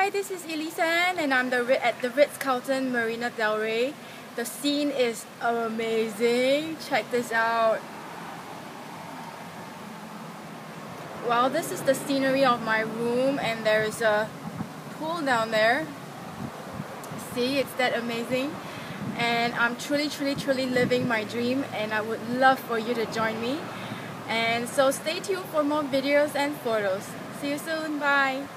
Hi, this is Elisa and I'm at the Ritz-Carlton Marina Del Rey. The scene is amazing. Check this out. Well, this is the scenery of my room and there is a pool down there. See, it's that amazing. And I'm truly living my dream, and I would love for you to join me. And so stay tuned for more videos and photos. See you soon. Bye.